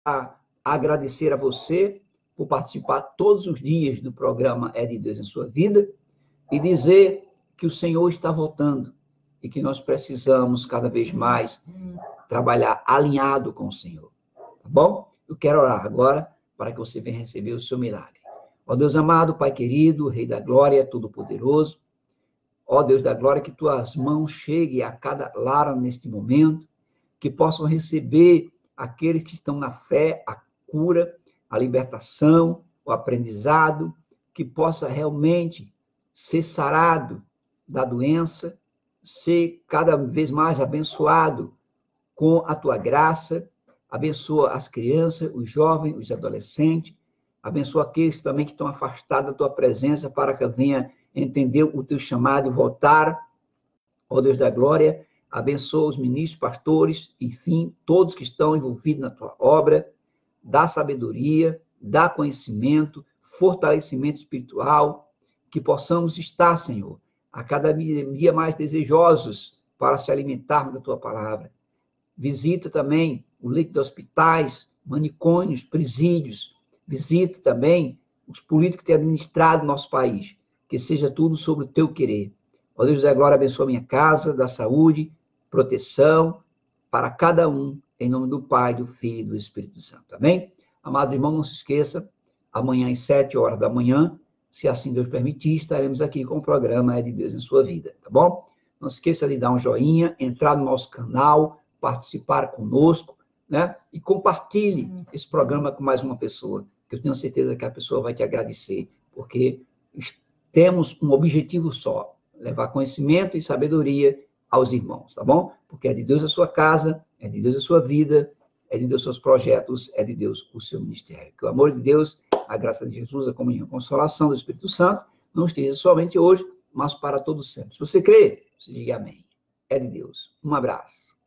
agradecer a você por participar todos os dias do programa É de Deus em Sua Vida e dizer que o Senhor está voltando e que nós precisamos cada vez mais trabalhar alinhado com o Senhor. Tá bom? Eu quero orar agora para que você venha receber o seu milagre. Ó Deus amado, Pai querido, Rei da Glória, Todo-Poderoso, ó Deus da Glória, que tuas mãos cheguem a cada lar neste momento, que possam receber aqueles que estão na fé, a cura, a libertação, o aprendizado, que possa realmente ser sarado da doença, ser cada vez mais abençoado com a tua graça. Abençoa as crianças, os jovens, os adolescentes, abençoa aqueles também que estão afastados da tua presença para que venha entender o teu chamado e voltar, ó Deus da glória. Abençoa os ministros, pastores, enfim, todos que estão envolvidos na tua obra, dá sabedoria, dá conhecimento, fortalecimento espiritual, que possamos estar, Senhor, a cada dia mais desejosos para se alimentarmos da tua palavra. Visita também o leito de hospitais, manicômios, presídios. Visita também os políticos que têm administrado nosso país. Que seja tudo sobre o teu querer. Ó Deus da glória, abençoa minha casa, da saúde, proteção para cada um, em nome do Pai, do Filho e do Espírito Santo. Amém? Amados irmãos, não se esqueça, amanhã às 7h da manhã, se assim Deus permitir, estaremos aqui com o programa É de Deus em Sua Vida, tá bom? Não se esqueça de dar um joinha, entrar no nosso canal, participar conosco, né? E compartilhe esse programa com mais uma pessoa, que eu tenho certeza que a pessoa vai te agradecer, porque temos um objetivo só, levar conhecimento e sabedoria aos irmãos, tá bom? Porque é de Deus a sua casa, é de Deus a sua vida, é de Deus os seus projetos, é de Deus o seu ministério. Que o amor de Deus, a graça de Jesus, a comunhão, a consolação do Espírito Santo, não esteja somente hoje, mas para todos sempre. Se você crê, você diga amém. É de Deus. Um abraço.